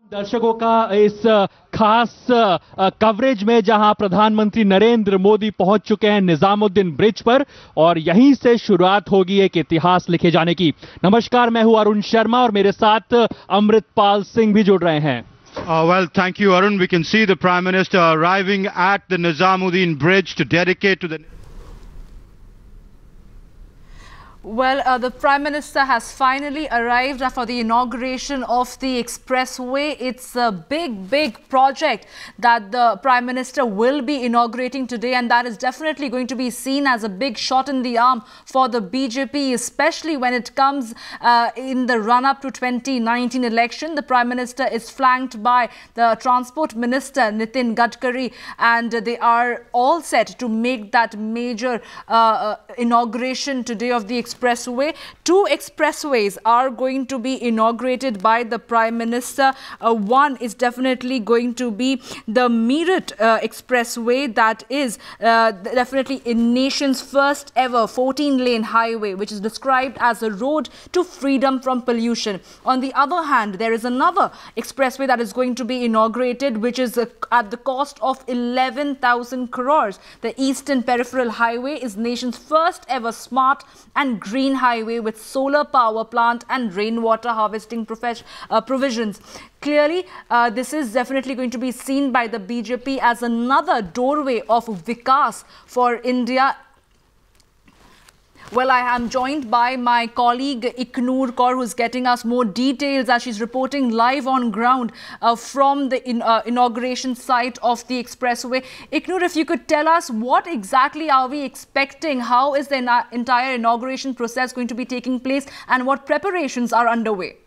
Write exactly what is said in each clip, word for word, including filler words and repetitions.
दर्शकों का इस खास कवरेज में जहां प्रधानमंत्री नरेंद्र मोदी पहुंच चुके हैं निजामुद्दीन ब्रिज पर और यहीं से शुरुआत होगी एक इतिहास लिखे जाने की। नमस्कार, मैं हूं अरुण शर्मा और मेरे साथ अमृतपाल सिंह भी जुड़ रहे हैं। Uh, well, thank you, Arun. We can see the Prime Minister arriving at the Nizamuddin Bridge to dedicate to the... Well, uh, the Prime Minister has finally arrived for the inauguration of the expressway. It's a big, big project that the Prime Minister will be inaugurating today, and that is definitely going to be seen as a big shot in the arm for the B J P, especially when it comes uh, in the run-up to twenty nineteen election. The Prime Minister is flanked by the Transport Minister, Nitin Gadkari, and they are all set to make that major uh, uh, inauguration today of the expressway. Expressway. Two expressways are going to be inaugurated by the Prime Minister. Uh, one is definitely going to be the Meerut uh, Expressway, that is uh, definitely in nation's first ever fourteen lane highway, which is described as a road to freedom from pollution. On the other hand, there is another expressway that is going to be inaugurated, which is uh, at the cost of eleven thousand crores. The Eastern Peripheral Highway is nation's first ever smart and green highway with solar power plant and rainwater harvesting uh, provisions. Clearly, uh, this is definitely going to be seen by the B J P as another doorway of Vikas for India. Well, I am joined by my colleague Iknoor Kaur, who is getting us more details as she's reporting live on ground uh, from the in, uh, inauguration site of the expressway. Iknoor, if you could tell us what exactly are we expecting? How is the ina entire inauguration process going to be taking place, and what preparations are underway?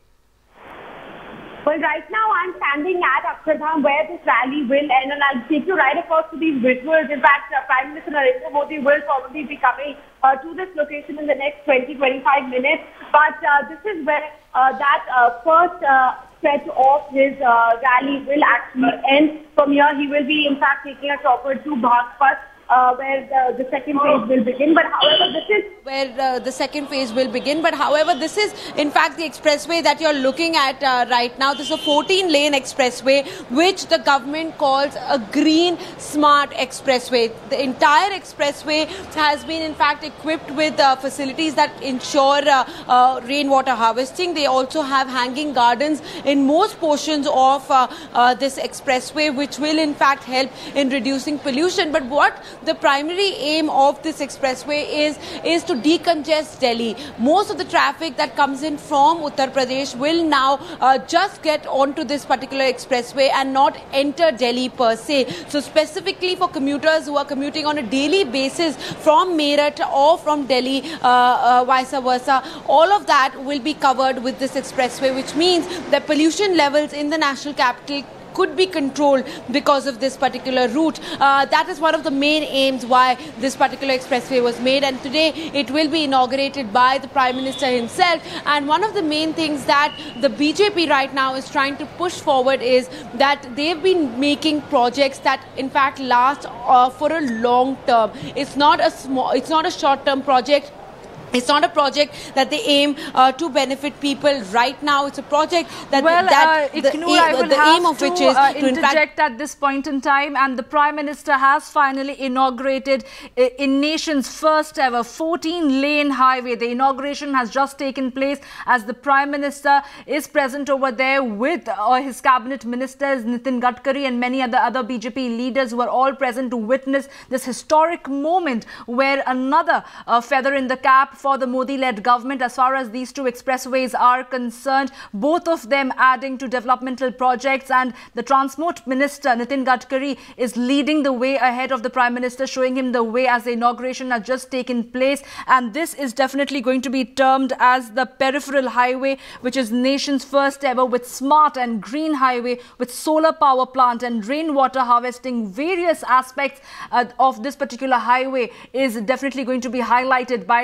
Well, right now I'm standing at Akshardham, where this rally will end, and I'll take you right across to these visuals. In fact, uh, Prime Minister Narendra Modi will probably be coming uh, to this location in the next twenty to twenty-five minutes. But uh, this is where uh, that uh, first uh, set of his uh, rally will actually end. From here, he will be, in fact, taking a chopper to Bhagpat, Uh, where the, the second phase will begin. But however, this is where uh, the second phase will begin. But however, this is in fact the expressway that you're looking at uh, right now. This is a fourteen lane expressway, which the government calls a green smart expressway. The entire expressway has been in fact equipped with uh, facilities that ensure uh, uh, rainwater harvesting. They also have hanging gardens in most portions of uh, uh, this expressway, which will in fact help in reducing pollution. But what the primary aim of this expressway is is to decongest Delhi. Most of the traffic that comes in from Uttar Pradesh will now uh, just get onto this particular expressway and not enter Delhi per se. So specifically for commuters who are commuting on a daily basis from Meerut or from Delhi, uh, uh, vice versa, all of that will be covered with this expressway, which means that pollution levels in the national capital could be controlled because of this particular route. Uh, that is one of the main aims why this particular expressway was made, and today it will be inaugurated by the Prime Minister himself. And one of the main things that the B J P right now is trying to push forward is that they've been making projects that in fact last uh, for a long term. It's not a small, it's not a short term project. It's not a project that they aim uh, to benefit people right now. It's a project that, well, that uh, the, Iknoor, aim, I will the have aim of to, which is uh, to interject at this point in time, and the Prime Minister has finally inaugurated uh, in nation's first ever fourteen lane highway. The inauguration has just taken place as the Prime Minister is present over there with uh, his cabinet ministers, Nitin Gadkari and many other, other B J P leaders who are all present to witness this historic moment where another uh, feather in the cap for the Modi-led government as far as these two expressways are concerned, both of them adding to developmental projects, and the Transport Minister Nitin Gadkari is leading the way ahead of the Prime Minister, showing him the way as the inauguration has just taken place. And this is definitely going to be termed as the Peripheral Highway, which is nation's first ever with smart and green highway with solar power plant and rainwater harvesting. Various aspects uh, of this particular highway is definitely going to be highlighted by the B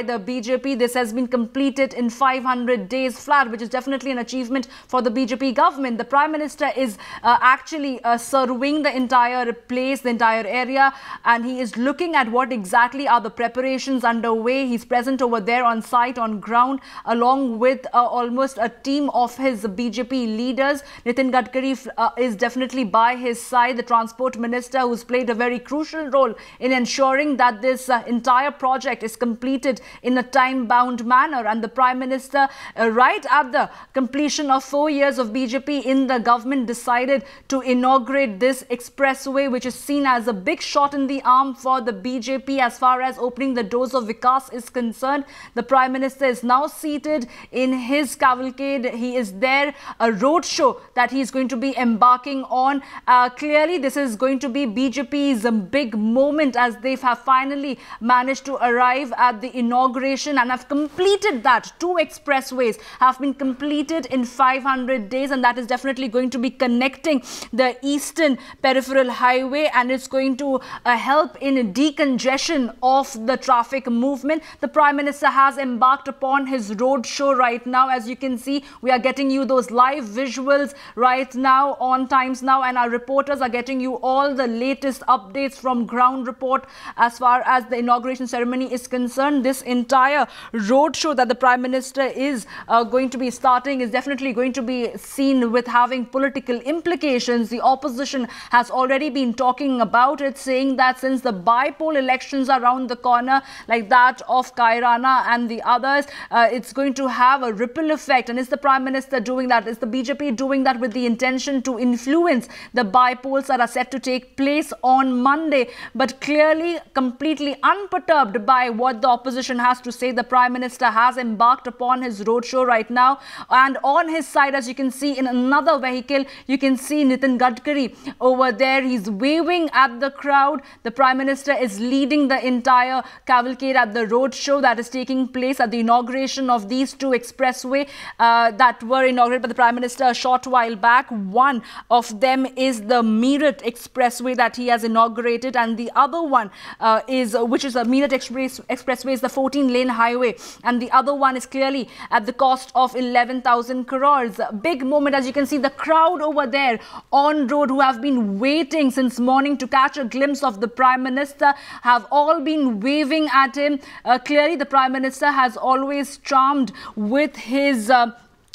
J P. This has been completed in five hundred days flat, which is definitely an achievement for the B J P government. The Prime Minister is uh, actually uh, surveying the entire place, the entire area, and he is looking at what exactly are the preparations underway. He's present over there on site, on ground, along with uh, almost a team of his B J P leaders. Nitin Gadkari uh, is definitely by his side, the Transport Minister, who's played a very crucial role in ensuring that this uh, entire project is completed in a time-bound manner. And the Prime Minister, uh, right at the completion of four years of B J P in the government, decided to inaugurate this expressway, which is seen as a big shot in the arm for the B J P as far as opening the doors of Vikas is concerned. The Prime Minister is now seated in his cavalcade. He is there, a roadshow that he is going to be embarking on. Uh, clearly, this is going to be B J P's um, big moment, as they have finally managed to arrive at the inauguration and have completed that. Two expressways have been completed in five hundred days, and that is definitely going to be connecting the eastern peripheral highway, and it's going to uh, help in decongestion of the traffic movement. The Prime Minister has embarked upon his road show right now. As you can see, we are getting you those live visuals right now on Times Now, and our reporters are getting you all the latest updates from ground report as far as the inauguration ceremony is concerned. This entire road show that the Prime Minister is uh, going to be starting is definitely going to be seen with having political implications. The opposition has already been talking about it, saying that since the by-poll elections are around the corner, like that of Kairana and the others, uh, it's going to have a ripple effect. And is the Prime Minister doing that? Is the B J P doing that with the intention to influence the by-polls that are set to take place on Monday? But clearly, completely unperturbed by what the opposition has to say, the Prime Minister has embarked upon his roadshow right now. And on his side, as you can see in another vehicle, you can see Nitin Gadkari over there. He's waving at the crowd. The Prime Minister is leading the entire cavalcade at the roadshow that is taking place at the inauguration of these two expressway uh, that were inaugurated by the Prime Minister a short while back. One of them is the Meerut Expressway that he has inaugurated, and the other one uh, is, uh, which is a Meerut Express, Expressway, is the fourteen lane highway, and the other one is clearly at the cost of eleven thousand crores. Big moment, as you can see, the crowd over there on road who have been waiting since morning to catch a glimpse of the Prime Minister have all been waving at him. Uh, clearly, the Prime Minister has always charmed with his uh,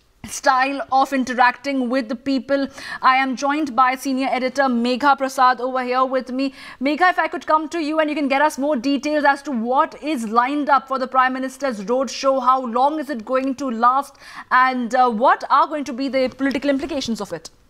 style of interacting with the people. I am joined by senior editor Megha Prasad over here with me. Megha, if I could come to you and you can get us more details as to what is lined up for the Prime Minister's road show, how long is it going to last, and uh, what are going to be the political implications of it?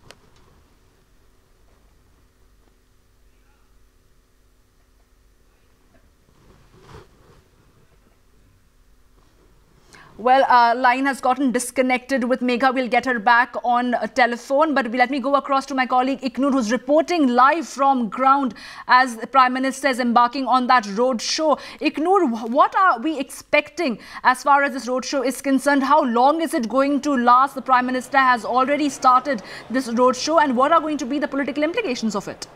Well, uh, line has gotten disconnected with Megha. We'll get her back on a telephone. But let me go across to my colleague Iknoor, who's reporting live from ground as the Prime Minister is embarking on that road show. Iknoor, what are we expecting as far as this road show is concerned? How long is it going to last? The Prime Minister has already started this road show, and what are going to be the political implications of it?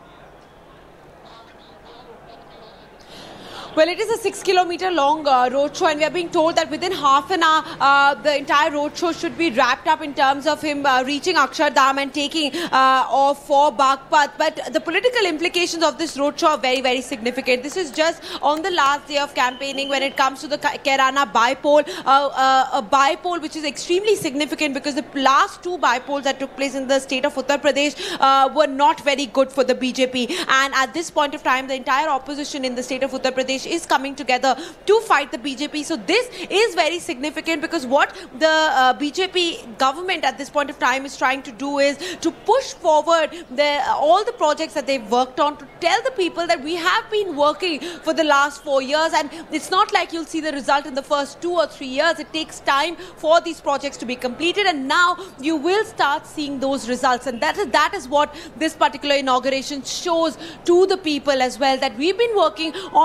Well, it is a six kilometer long uh, roadshow, and we are being told that within half an hour, uh, the entire roadshow should be wrapped up in terms of him uh, reaching Akshardham and taking uh, off for Bagpat. But the political implications of this roadshow are very, very significant. This is just on the last day of campaigning when it comes to the Kairana by-poll, uh, uh, a by-poll which is extremely significant because the last two by-polls that took place in the state of Uttar Pradesh uh, were not very good for the B J P. And at this point of time, the entire opposition in the state of Uttar Pradesh is coming together to fight the B J P. So this is very significant because what the uh, B J P government at this point of time is trying to do is to push forward the, all the projects that they've worked on, to tell the people that we have been working for the last four years, and it's not like you'll see the result in the first two or three years. It takes time for these projects to be completed, and now you will start seeing those results. And that is, that is what this particular inauguration shows to the people as well, that we've been working on this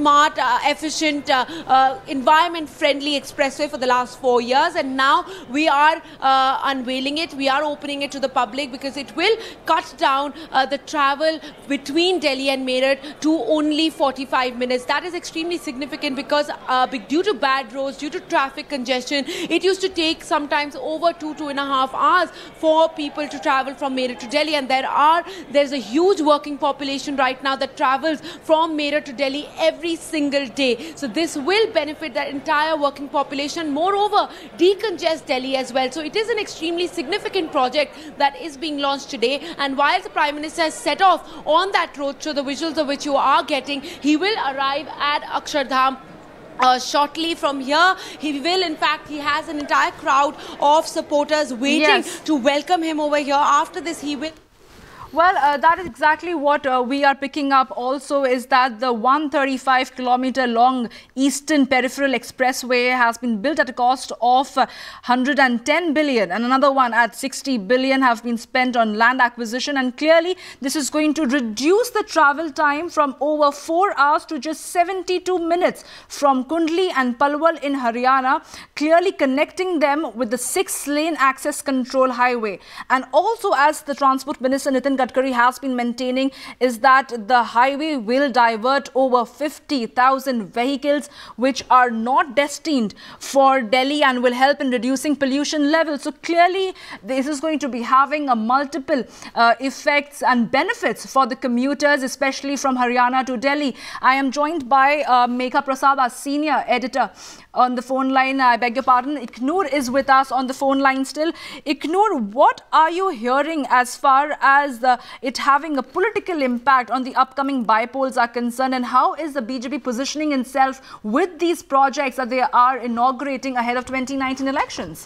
smart, uh, efficient, uh, uh, environment-friendly expressway for the last four years, and now we are uh, unveiling it. We are opening it to the public because it will cut down uh, the travel between Delhi and Meerut to only forty-five minutes. That is extremely significant because uh, due to bad roads, due to traffic congestion, it used to take sometimes over two, two and a half hours for people to travel from Meerut to Delhi, and there are there's a huge working population right now that travels from Meerut to Delhi every single day. So this will benefit that entire working population. Moreover, decongest Delhi as well. So it is an extremely significant project that is being launched today. And while the Prime Minister has set off on that roadshow, the visuals of which you are getting, he will arrive at Akshardham Uh, shortly from here. He will, in fact, he has an entire crowd of supporters waiting yes. to welcome him over here. After this, he will... Well, uh, that is exactly what uh, we are picking up also, is that the one hundred thirty-five kilometer long Eastern Peripheral Expressway has been built at a cost of uh, one hundred ten billion, and another one at sixty billion have been spent on land acquisition. And clearly, this is going to reduce the travel time from over four hours to just seventy-two minutes from Kundli and Palwal in Haryana, clearly connecting them with the six-lane access control highway. And also, as the Transport Minister Nitin Gadkari has been maintaining, is that the highway will divert over fifty thousand vehicles which are not destined for Delhi and will help in reducing pollution levels. So clearly this is going to be having a multiple uh, effects and benefits for the commuters, especially from Haryana to Delhi. I am joined by uh, Megha Prasad, our senior editor, on the phone line. I beg your pardon. Iknoor is with us on the phone line still. Iknoor, what are you hearing as far as uh, it having a political impact on the upcoming bipolls are concerned, and how is the B J P positioning itself with these projects that they are inaugurating ahead of twenty nineteen elections?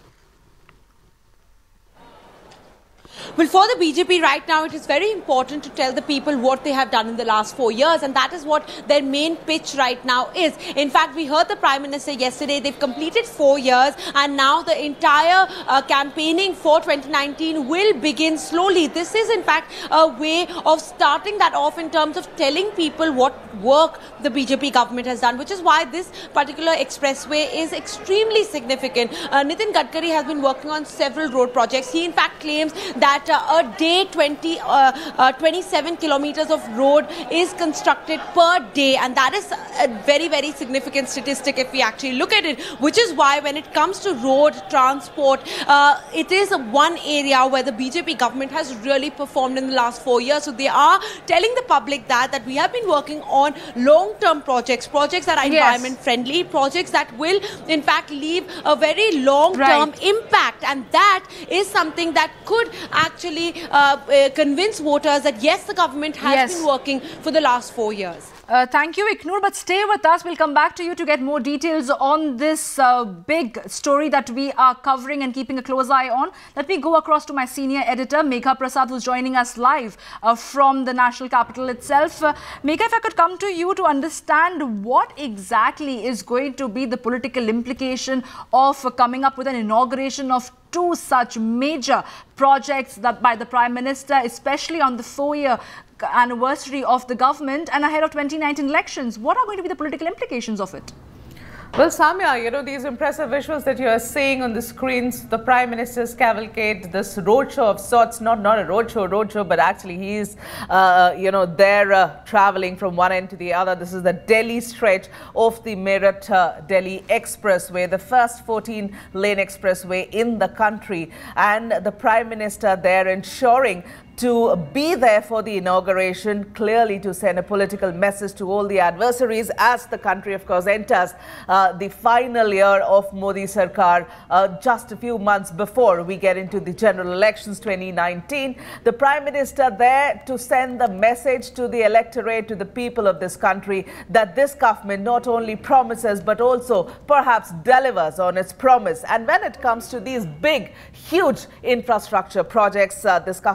Well, for the B J P right now, it is very important to tell the people what they have done in the last four years, and that is what their main pitch right now is. In fact, we heard the Prime Minister yesterday. They've completed four years, and now the entire uh, campaigning for twenty nineteen will begin slowly. This is, in fact, a way of starting that off in terms of telling people what work the B J P government has done, which is why this particular expressway is extremely significant. Uh, Nitin Gadkari has been working on several road projects. He, in fact, claims that That uh, a day twenty, uh, uh, twenty-seven kilometers of road is constructed per day, and that is a very, very significant statistic if we actually look at it, which is why when it comes to road transport, uh, it is one area where the B J P government has really performed in the last four years. So they are telling the public that, that we have been working on long-term projects, projects that are yes. environment friendly, projects that will in fact leave a very long-term right. impact, and that is something that could actually uh, uh, convince voters that yes, the government has yes. been working for the last four years. Uh, thank you, Iknoor, but stay with us. We'll come back to you to get more details on this uh, big story that we are covering and keeping a close eye on. Let me go across to my senior editor, Megha Prasad, who's joining us live uh, from the national capital itself. Uh, Megha, if I could come to you to understand what exactly is going to be the political implication of uh, coming up with an inauguration of two such major projects that by the Prime Minister, especially on the four-year anniversary of the government and ahead of twenty nineteen elections. What are going to be the political implications of it? Well, Samya, you know, these impressive visuals that you are seeing on the screens, the Prime Minister's cavalcade, this roadshow of sorts, not, not a roadshow, roadshow, but actually he's, uh, you know, there uh, traveling from one end to the other. This is the Delhi stretch of the Meerut-Delhi uh, Expressway, the first fourteen lane expressway in the country. And the Prime Minister there ensuring to be there for the inauguration, clearly to send a political message to all the adversaries as the country, of course, enters uh, the final year of Modi Sarkar uh, just a few months before we get into the general elections twenty nineteen. The Prime Minister there to send the message to the electorate, to the people of this country, that this government not only promises but also perhaps delivers on its promise. And when it comes to these big, huge infrastructure projects, uh, this government has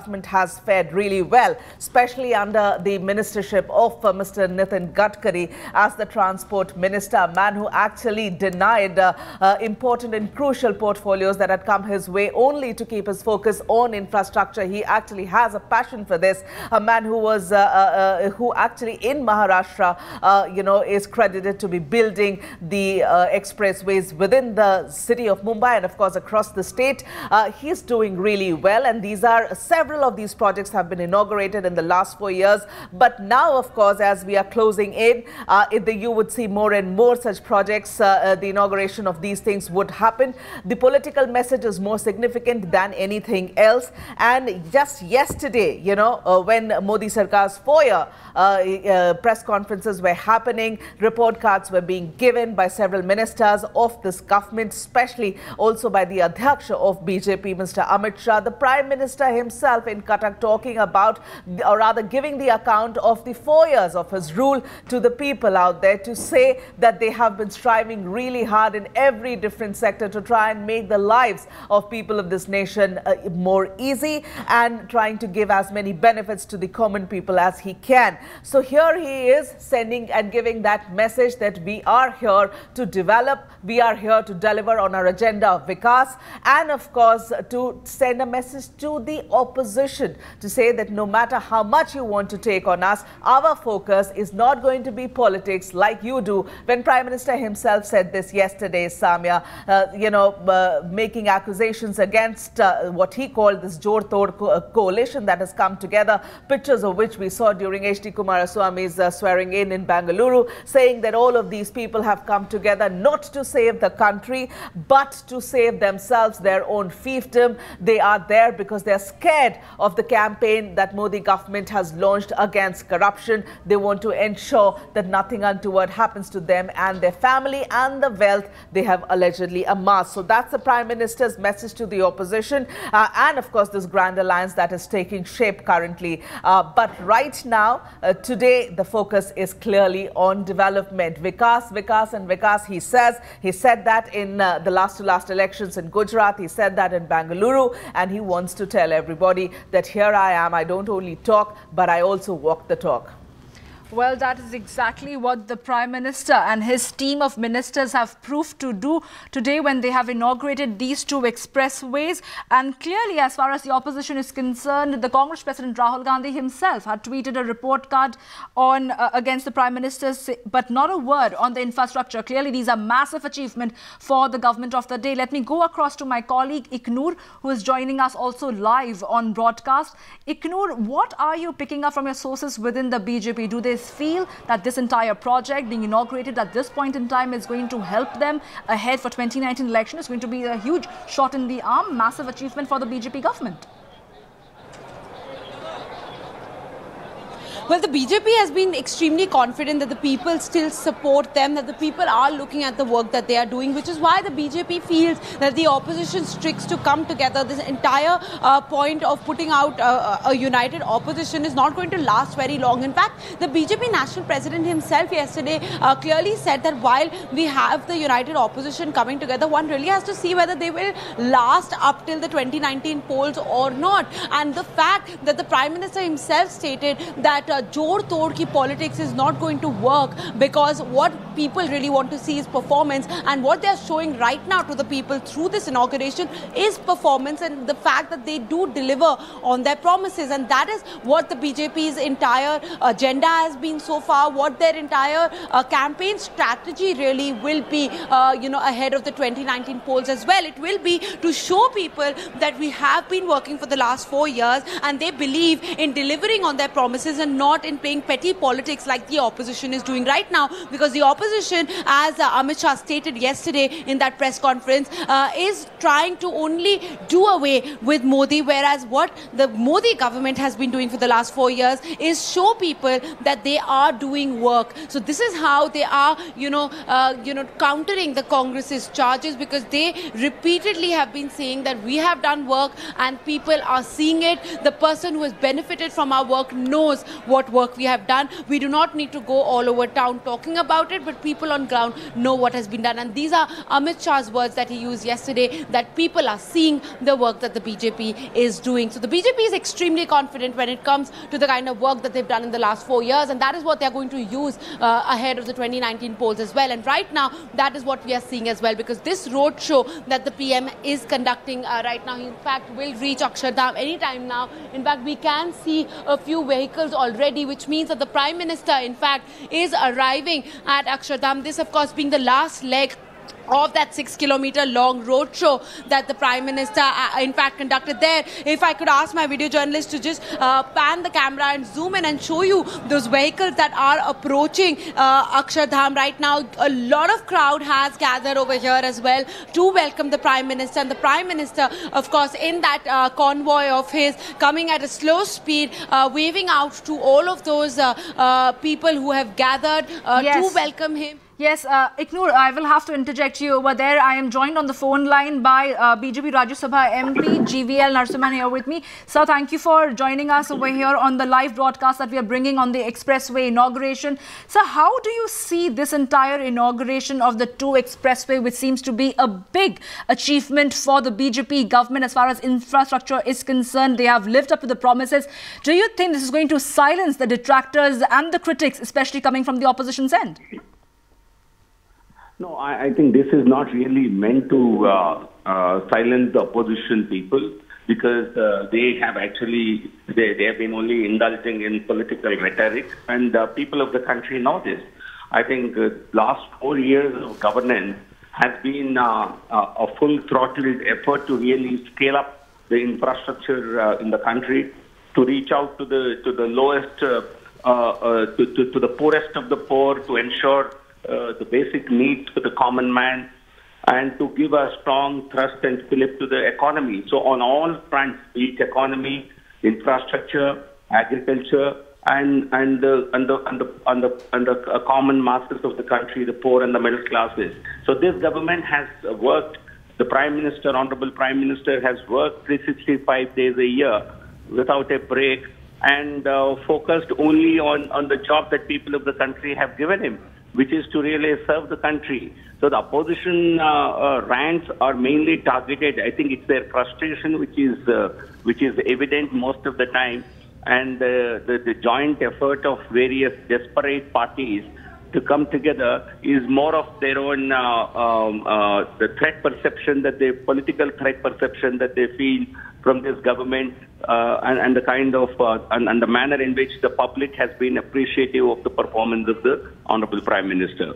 has fared really well, especially under the ministership of uh, Mister Nitin Gadkari as the transport minister, a man who actually denied uh, uh, important and crucial portfolios that had come his way only to keep his focus on infrastructure. He actually has a passion for this, a man who was uh, uh, who actually in Maharashtra, uh, you know, is credited to be building the uh, expressways within the city of Mumbai and of course across the state. Uh, he's doing really well, and these are several of these projects have been inaugurated in the last four years. But now, of course, as we are closing in, uh, it, the, you would see more and more such projects. Uh, uh, the inauguration of these things would happen. The political message is more significant than anything else. And just yesterday, you know, uh, when Modi Sarkar's four-year uh, uh, press conferences were happening, report cards were being given by several ministers of this government, especially also by the Adhyaksha of B J P, Mister Amit Shah, the Prime Minister himself in Cuttack, talking about, or rather giving the account of the four years of his rule to the people out there, to say that they have been striving really hard in every different sector to try and make the lives of people of this nation uh, more easy and trying to give as many benefits to the common people as he can. So here he is sending and giving that message that we are here to develop, we are here to deliver on our agenda of Vikas, and of course to send a message to the opposition to say that no matter how much you want to take on us, our focus is not going to be politics like you do. When Prime Minister himself said this yesterday, Samya, uh, you know, uh, making accusations against uh, what he called this Jod Tod co uh, coalition that has come together, pictures of which we saw during H D Kumaraswamy's uh, swearing in in Bengaluru, saying that all of these people have come together not to save the country, but to save themselves, their own fiefdom. They are there because they are scared of the campaign that Modi government has launched against corruption. They want to ensure that nothing untoward happens to them and their family and the wealth they have allegedly amassed. So that's the Prime Minister's message to the opposition, uh, and of course this grand alliance that is taking shape currently. Uh, but right now, uh, today, the focus is clearly on development. Vikas, Vikas and Vikas, he says. He said that in uh, the last to last elections in Gujarat. He said that in Bengaluru, and he wants to tell everybody that here I am. I don't only talk, but I also walk the talk. Well, that is exactly what the Prime Minister and his team of ministers have proved to do today when they have inaugurated these two expressways. And clearly, as far as the opposition is concerned, the Congress President Rahul Gandhi himself had tweeted a report card on uh, against the Prime Minister, but not a word on the infrastructure. Clearly, these are massive achievements for the government of the day. Let me go across to my colleague Iknoor, who is joining us also live on broadcast. Iknoor, what are you picking up from your sources within the B J P? Do they feel that this entire project being inaugurated at this point in time is going to help them ahead for twenty nineteen election? It's going to be a huge shot in the arm, massive achievement for the B J P government. Well, the B J P has been extremely confident that the people still support them, that the people are looking at the work that they are doing, which is why the B J P feels that the opposition sticks to come together. This entire uh, point of putting out uh, a united opposition is not going to last very long. In fact, the B J P national president himself yesterday uh, clearly said that while we have the united opposition coming together, one really has to see whether they will last up till the twenty nineteen polls or not. And the fact that the Prime Minister himself stated that uh, Jod Tod ki politics is not going to work, because what people really want to see is performance, and what they are showing right now to the people through this inauguration is performance, and the fact that they do deliver on their promises. And that is what the B J P's entire agenda has been so far, what their entire uh, campaign strategy really will be, uh, you know, ahead of the twenty nineteen polls as well. It will be to show people that we have been working for the last four years and they believe in delivering on their promises and not in playing petty politics like the opposition is doing right now, because the opposition, as uh, Amit Shah stated yesterday in that press conference, uh, is trying to only do away with Modi, whereas what the Modi government has been doing for the last four years is show people that they are doing work. So this is how they are, you know, uh, you know, countering the Congress's charges, because they repeatedly have been saying that we have done work and people are seeing it. The person who has benefited from our work knows what work we have done. We do not need to go all over town talking about it, but but people on ground know what has been done. And these are Amit Shah's words that he used yesterday, that people are seeing the work that the B J P is doing. So the B J P is extremely confident when it comes to the kind of work that they've done in the last four years, and that is what they're going to use uh, ahead of the twenty nineteen polls as well. And right now, that is what we are seeing as well, because this roadshow that the P M is conducting uh, right now, he in fact will reach Akshardham anytime now. In fact, we can see a few vehicles already, which means that the Prime Minister, in fact, is arriving at Akshardham. This, of course, being the last leg of that six kilometer long roadshow that the Prime Minister uh, in fact conducted there. If I could ask my video journalist to just uh, pan the camera and zoom in and show you those vehicles that are approaching uh, Akshardham right now. A lot of crowd has gathered over here as well to welcome the Prime Minister, and the Prime Minister, of course, in that uh, convoy of his, coming at a slow speed, uh, waving out to all of those uh, uh, people who have gathered uh, yes. to welcome him. Yes, uh, Iknoor, I will have to interject you over there. I am joined on the phone line by uh, B J P Rajya Sabha M P G V L Narasimhan here with me. Sir, thank you for joining us over here on the live broadcast that we are bringing on the expressway inauguration. Sir, how do you see this entire inauguration of the two expressway, which seems to be a big achievement for the B J P government as far as infrastructure is concerned? They have lived up to the promises. Do you think this is going to silence the detractors and the critics, especially coming from the opposition's end? No, I, I think this is not really meant to uh, uh, silence the opposition people, because uh, they have actually, they, they have been only indulging in political rhetoric, and uh, people of the country know this. I think uh, last four years of governance has been uh, uh, a full-throttled effort to really scale up the infrastructure uh, in the country, to reach out to the to the lowest, uh, uh, uh, to, to, to the poorest of the poor, to ensure Uh, the basic needs for the common man, and to give a strong thrust and fillip to the economy. So on all fronts, be it economy, infrastructure, agriculture, and and the and the and the and the, and the uh, common masses of the country, the poor and the middle classes. So this government has uh, worked. The Prime Minister, Honorable Prime Minister, has worked three hundred sixty-five days a year without a break, and uh, focused only on on the job that people of the country have given him, which is to really serve the country. So the opposition uh, uh, rants are mainly targeted. I think it's their frustration which is uh, which is evident most of the time, and uh, the, the joint effort of various desperate parties to come together is more of their own uh, um, uh, the threat perception that they political threat perception that they feel from this government, uh, and, and the kind of uh, and, and the manner in which the public has been appreciative of the performance of the Honorable Prime Minister.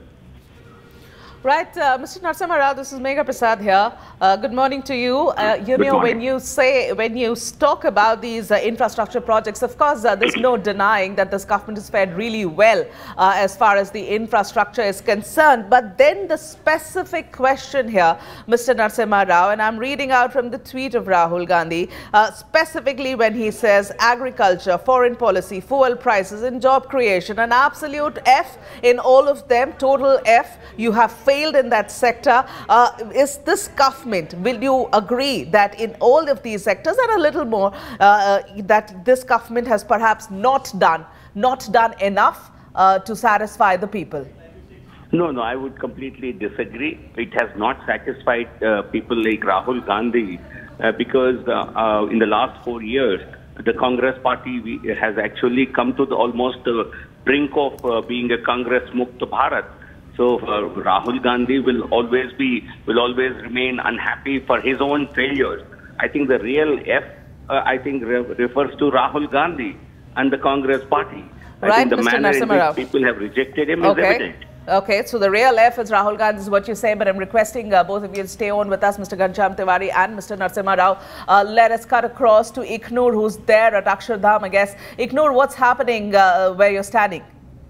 Right, uh, Mister Narasimha Rao, this is Megha Prasad here. Uh, good morning to you. Uh, you know, when you say, when you talk about these uh, infrastructure projects, of course, uh, there's no denying that this government has fared really well uh, as far as the infrastructure is concerned. But then the specific question here, Mister Narasimha Rao, and I'm reading out from the tweet of Rahul Gandhi, uh, specifically when he says agriculture, foreign policy, fuel prices and job creation, an absolute F in all of them, total F. You have failed in that sector. Uh, is this government, will you agree that in all of these sectors and a little more, uh, that this government has perhaps not done, not done enough uh, to satisfy the people? No, no, I would completely disagree. It has not satisfied uh, people like Rahul Gandhi uh, because uh, uh, in the last four years, the Congress party we, has actually come to the almost uh, brink of uh, being a Congress Mukta Bharat. So uh, Rahul Gandhi will always be, will always remain unhappy for his own failures. I think the real F, uh, I think, re refers to Rahul Gandhi and the Congress party. I right, think the Mister manner in which Rao. people have rejected him okay. is evident. Okay, so the real F is Rahul Gandhi, is what you say, but I'm requesting uh, both of you to stay on with us, Mister Ghanshyam Tiwari and Mister Narasimha Rao. Uh, let us cut across to Iknoor, who's there at Akshardham, I guess. Iknoor, what's happening uh, where you're standing?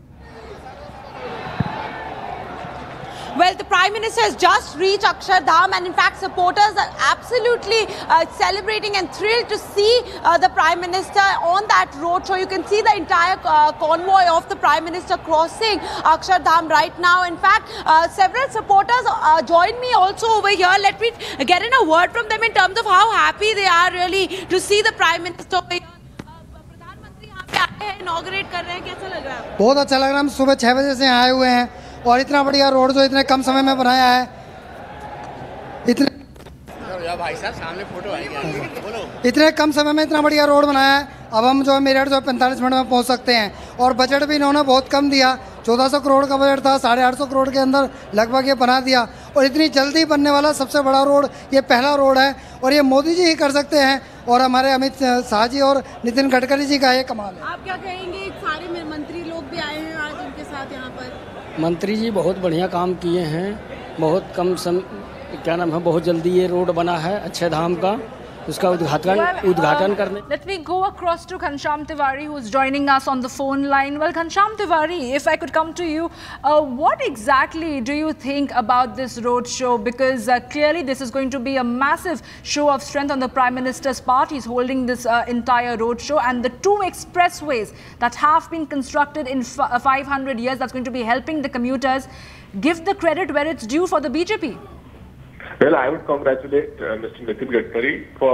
Well, the Prime Minister has just reached Akshardham, and in fact supporters are absolutely uh, celebrating and thrilled to see uh, the Prime Minister on that road show. You can see the entire uh, convoy of the Prime Minister crossing Akshardham right now. In fact, uh, several supporters uh, join me also over here. Let me get in a word from them in terms of how happy they are really to see the Prime Minister over here. बहुत अच्छा लग रहा है। हम सुबह छह बजे से आए हुए हैं और इतना बढ़िया रोड जो इतने कम समय में बनाया है, इतने भाई साहब सामने फोटो आएगी, बोलो। इतने कम समय में इतना बढ़िया रोड बनाया है। अब हम जो है मेरठ जो है पैंतालीस मिनट में पहुंच सकते हैं। और बजट भी इन्होंने बहुत कम दिया, चौदह सौ करोड़ का बजट था, साढ़े आठ सौ करोड़ के अंदर लगभग ये बना दिया। और इतनी जल्दी बनने वाला सबसे बड़ा रोड ये पहला रोड है, और ये मोदी जी ही कर सकते हैं, और हमारे अमित शाह जी और नितिन गडकरी जी का ये कमाल है। आप क्या कहेंगे, सारे मंत्री लोग भी आए हैं आज उनके साथ यहाँ पर? मंत्री जी बहुत बढ़िया काम किए हैं, बहुत कम सम क्या नाम है, बहुत जल्दी ये रोड बना है अच्छे धाम का, उसका उद्घाटन well, उद्घाटन uh, करने। Let me go across to Ghanshyam Tiwari, who's joining us on the phone line. Well, Ghanshyam Tiwari, if I could come to you, uh, what exactly do you think about this road show? Because uh, clearly this is going to be a massive show of strength on the Prime Minister's part. He's holding this uh, entire road show, and the two expressways that have been constructed in f five hundred years, that's going to be helping the commuters. Give the credit where it's due for the B J P. Well, I would congratulate uh, Mister Nitin Gadkari for